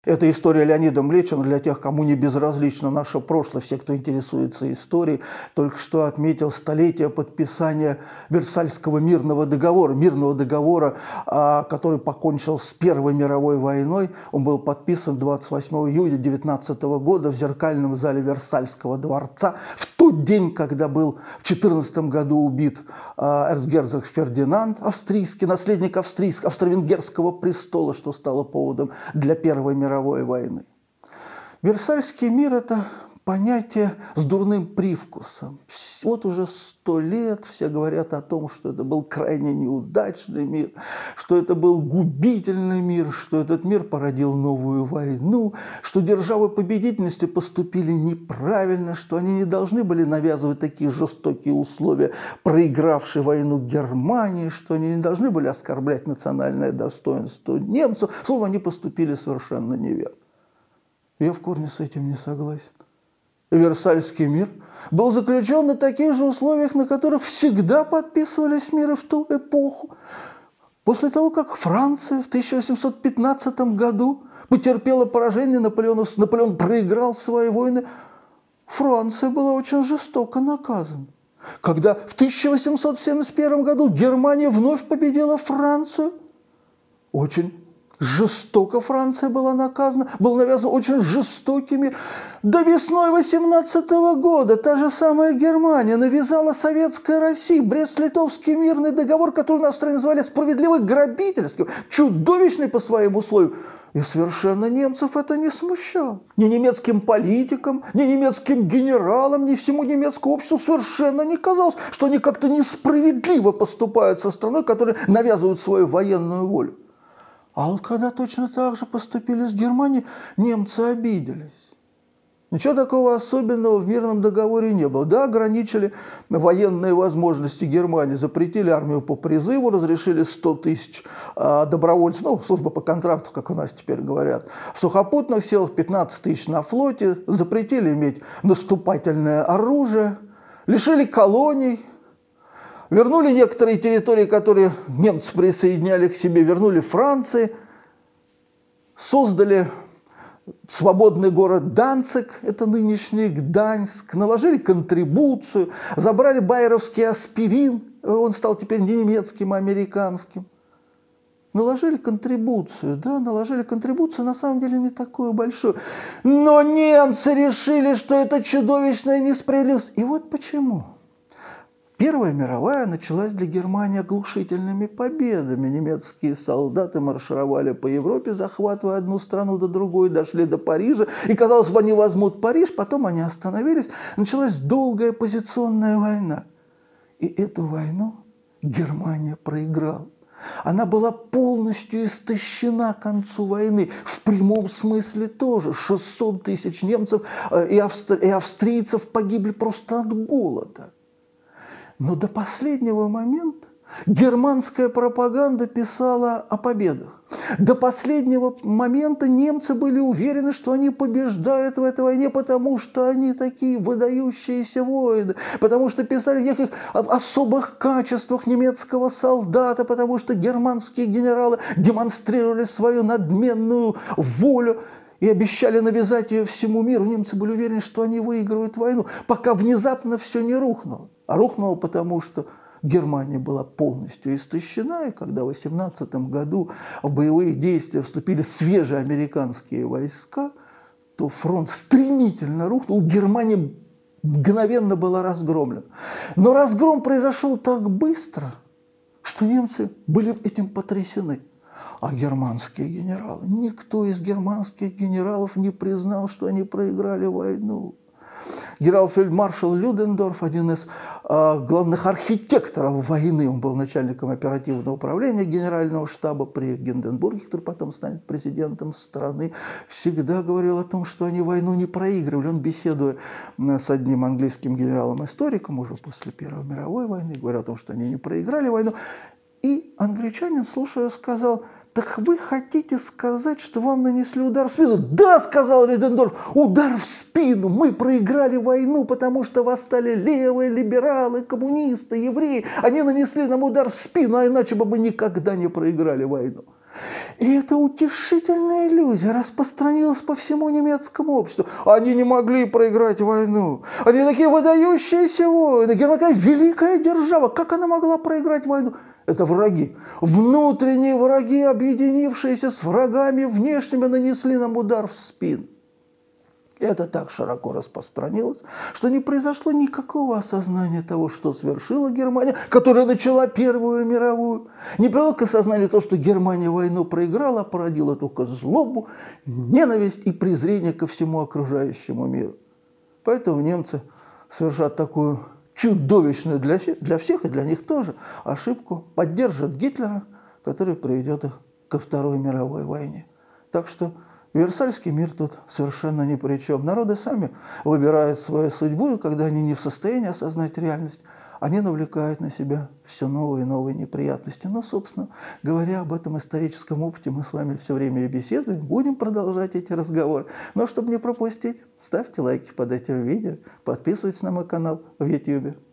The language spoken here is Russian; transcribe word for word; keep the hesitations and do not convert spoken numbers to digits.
Это история Леонида Млечина для тех, кому не безразлично наше прошлое, все, кто интересуется историей. Только что отметил столетие подписания Версальского мирного договора, мирного договора, который покончил с Первой мировой войной. Он был подписан двадцать восьмого июля тысяча девятьсот девятнадцатого года в зеркальном зале Версальского дворца, в тот день, когда был в тысяча девятьсот четырнадцатом году убит эрцгерцог Фердинанд австрийский, наследник австрийского, австро-венгерского престола, что стало поводом для Первой мировой войны. Версальский мир – это понятие с дурным привкусом. Вот уже сто лет все говорят о том, что это был крайне неудачный мир, что это был губительный мир, что этот мир породил новую войну, что державы-победительности поступили неправильно, что они не должны были навязывать такие жестокие условия проигравшей войну Германии, что они не должны были оскорблять национальное достоинство немцев. Словом, они поступили совершенно неверно. Я в корне с этим не согласен. Версальский мир был заключен на таких же условиях, на которых всегда подписывались миры в ту эпоху. После того, как Франция в тысяча восемьсот пятнадцатом году потерпела поражение, Наполеон, Наполеон проиграл свои войны, Франция была очень жестоко наказана. Когда в тысяча восемьсот семьдесят первом году Германия вновь победила Францию, очень жестоко Франция была наказана, был навязан очень жестокий мир. До весной восемнадцатого года та же самая Германия навязала советской России Брест-Литовский мирный договор, который на стране назвали справедливо грабительским, чудовищный по своим условиям. И совершенно немцев это не смущало. Ни немецким политикам, ни немецким генералам, ни всему немецкому обществу совершенно не казалось, что они как-то несправедливо поступают со страной, которая навязывает свою военную волю. А вот когда точно так же поступили с Германией, немцы обиделись. Ничего такого особенного в мирном договоре не было. Да, ограничили военные возможности Германии, запретили армию по призыву, разрешили сто тысяч э, добровольцев, ну, служба по контракту, как у нас теперь говорят, в сухопутных силах, пятнадцать тысяч на флоте, запретили иметь наступательное оружие, лишили колоний, вернули некоторые территории, которые немцы присоединяли к себе, вернули Франции, создали свободный город Данциг, это нынешний Гданьск, наложили контрибуцию, забрали байеровский аспирин, он стал теперь не немецким, а американским. Наложили контрибуцию, да, наложили контрибуцию, на самом деле не такую большую. Но немцы решили, что это чудовищная несправедливость. И вот почему. Первая мировая началась для Германии оглушительными победами. Немецкие солдаты маршировали по Европе, захватывая одну страну до другой, дошли до Парижа. И казалось, они возьмут Париж, потом они остановились. Началась долгая позиционная война. И эту войну Германия проиграла. Она была полностью истощена к концу войны. В прямом смысле тоже. шестьсот тысяч немцев и, австри... и австрийцев погибли просто от голода. Но до последнего момента германская пропаганда писала о победах. До последнего момента немцы были уверены, что они побеждают в этой войне, потому что они такие выдающиеся воины, потому что писали о неких особых качествах немецкого солдата, потому что германские генералы демонстрировали свою надменную волю и обещали навязать ее всему миру. Немцы были уверены, что они выигрывают войну, пока внезапно все не рухнуло. А рухнуло потому, что Германия была полностью истощена, и когда в восемнадцатом году в боевые действия вступили свежие американские войска, то фронт стремительно рухнул, Германия мгновенно была разгромлена. Но разгром произошел так быстро, что немцы были этим потрясены. А германские генералы, никто из германских генералов не признал, что они проиграли войну. Генерал-фельдмаршал Людендорф, один из э, главных архитекторов войны, он был начальником оперативного управления генерального штаба при Гинденбурге, который потом станет президентом страны, всегда говорил о том, что они войну не проигрывали. Он, беседуя с одним английским генералом-историком уже после Первой мировой войны, говорил о том, что они не проиграли войну. И англичанин, слушая, сказал: «Так вы хотите сказать, что вам нанесли удар в спину?» «Да», — сказал Людендорф, — «удар в спину. Мы проиграли войну, потому что восстали левые, либералы, коммунисты, евреи. Они нанесли нам удар в спину, а иначе бы мы никогда не проиграли войну». И эта утешительная иллюзия распространилась по всему немецкому обществу. Они не могли проиграть войну. Они такие выдающиеся воины. Германия такая великая держава. Как она могла проиграть войну? Это враги. Внутренние враги, объединившиеся с врагами внешними, нанесли нам удар в спину. Это так широко распространилось, что не произошло никакого осознания того, что совершила Германия, которая начала Первую мировую. Не привело к осознанию того, что Германия войну проиграла, а породила только злобу, ненависть и презрение ко всему окружающему миру. Поэтому немцы совершат такую чудовищную для, для всех и для них тоже ошибку, поддержат Гитлера, который приведет их ко Второй мировой войне. Так что Версальский мир тут совершенно ни при чем. Народы сами выбирают свою судьбу, и когда они не в состоянии осознать реальность, они навлекают на себя все новые и новые неприятности. Но, собственно говоря, об этом историческом опыте мы с вами все время и беседуем. Будем продолжать эти разговоры. Но чтобы не пропустить, ставьте лайки под этим видео, подписывайтесь на мой канал в ютубе.